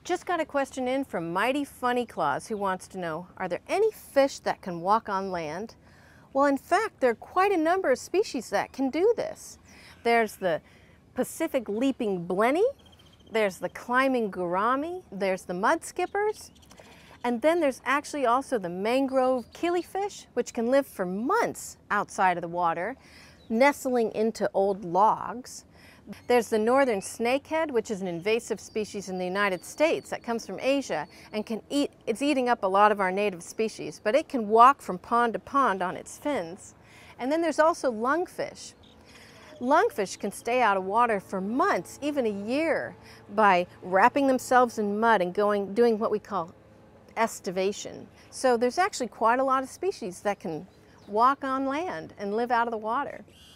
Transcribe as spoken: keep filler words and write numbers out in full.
Just got a question in from Mighty Funny Claws who wants to know, are there any fish that can walk on land? Well, in fact, there are quite a number of species that can do this. There's the Pacific leaping blenny, there's the climbing gourami, there's the mud skippers, and then there's actually also the mangrove killifish, which can live for months outside of the water, nestling into old logs. There's the northern snakehead, which is an invasive species in the United States that comes from Asia and can eat, it's eating up a lot of our native species, but it can walk from pond to pond on its fins. And then there's also lungfish. Lungfish can stay out of water for months, even a year, by wrapping themselves in mud and going, doing what we call estivation. So there's actually quite a lot of species that can walk on land and live out of the water.